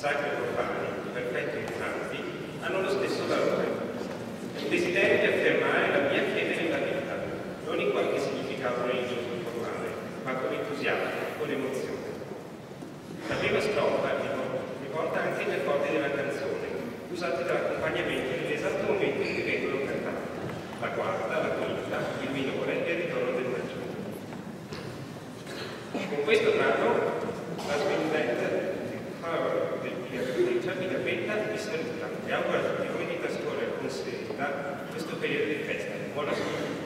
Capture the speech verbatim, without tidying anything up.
sacri e profani, perfetti e santi, hanno lo stesso valore. Il desiderio di affermare la mia fede nella vita, non in qualche significato religioso formale, ma con entusiasmo, con emozione. La prima strofa mi porta anche nel corde della canzone, usata dall'accompagnamento nell'esatto momento in cui vengono cantate. La quarta, la quinta, il minore e il ritorno del maggiore. Con questo brano la Swinband del Cervi Capetta vi saluta e augura a tutti voi di trascorrere con serenità questo periodo di festa. Buona scuola.